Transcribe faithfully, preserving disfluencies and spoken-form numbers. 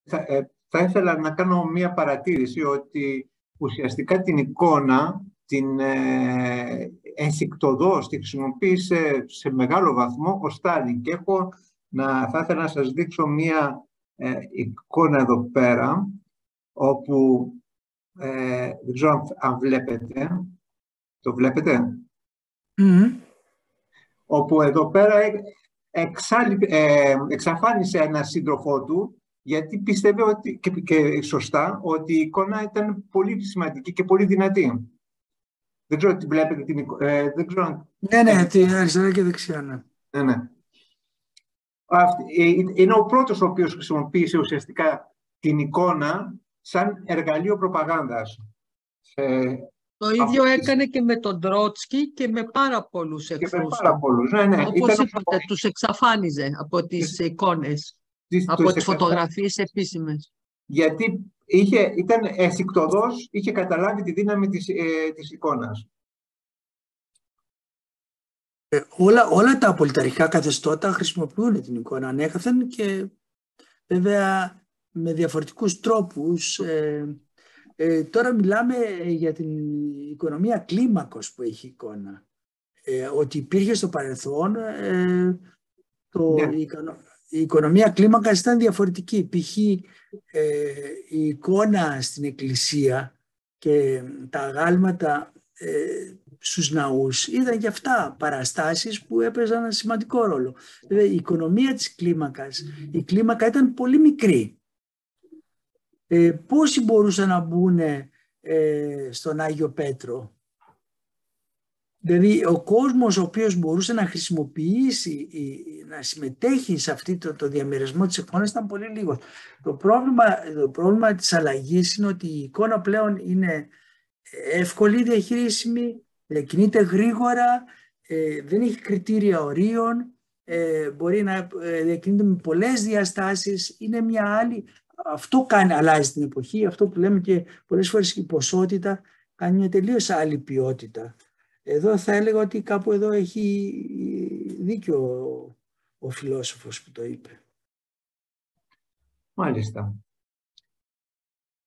θα, ε, θα ήθελα να κάνω μία παρατήρηση ότι ουσιαστικά την εικόνα την ε, ενσυκτοδός τη χρησιμοποίησε σε μεγάλο βαθμό ο Στάλιν. Και έχω να, θα ήθελα να σας δείξω μία ε, εικόνα εδώ πέρα, όπου ε, δεν ξέρω αν, αν βλέπετε. Το βλέπετε? Mm-hmm. Όπου εδώ πέρα εξάλλη, ε, εξαφάνισε ένα σύντροφό του, γιατί πίστευε ότι, και, και σωστά, ότι η εικόνα ήταν πολύ σημαντική και πολύ δυνατή. Δεν ξέρω τι βλέπετε την εικόνα. Ε, δεν ξέρω αν... Ναι, ναι, τη αριστερά και δεξιά, ναι. Ναι, ναι. Αυτή, είναι ο πρώτος ο οποίος χρησιμοποίησε ουσιαστικά την εικόνα σαν εργαλείο προπαγάνδας. Ε, Το ίδιο έκανε και με τον Τρότσκι και με πάρα πολλούς εχθρούς. Και με πάρα πολλούς, ναι, ναι. Όπως Ήταν είπατε, ο... τους εξαφάνιζε από τις τις εικόνες, τις, από τις φωτογραφίες επίσημες. Γιατί είχε, ήταν ενσυκτοδός, είχε καταλάβει τη δύναμη της, ε, της εικόνας. Ε, όλα, όλα τα πολιταρχικά καθεστώτα χρησιμοποιούν την εικόνα ανέκαθεν και βέβαια με διαφορετικούς τρόπους. Ε, ε, τώρα μιλάμε για την οικονομία κλίμακος που έχει εικόνα. Ε, ότι υπήρχε στο παρελθόν ε, το, yeah. η, η οικονομία κλίμακας ήταν διαφορετική. Π.χ. Ε, η εικόνα στην εκκλησία και τα αγάλματα ε, στους ναούς ήταν και αυτά παραστάσεις που έπαιζαν ένα σημαντικό ρόλο. Δηλαδή, η οικονομία της κλίμακας, η κλίμακα ήταν πολύ μικρή. Ε, πόσοι μπορούσαν να μπουν ε, στον Άγιο Πέτρο? Δηλαδή ο κόσμος ο οποίος μπορούσε να χρησιμοποιήσει, να συμμετέχει σε αυτό το, το διαμερισμό της εικόνας ήταν πολύ λίγος. Το πρόβλημα, το πρόβλημα της αλλαγής είναι ότι η εικόνα πλέον είναι εύκολη διαχειρίσιμη, κινείται γρήγορα, ε, δεν έχει κριτήρια ορίων, ε, μπορεί να διακινείται με πολλές διαστάσεις, είναι μια άλλη... Αυτό κάνει, αλλάζει την εποχή, αυτό που λέμε και πολλές φορές η ποσότητα κάνει μια τελείως άλλη ποιότητα. Εδώ θα έλεγα ότι κάπου εδώ έχει δίκιο ο, ο φιλόσοφος που το είπε. Μάλιστα.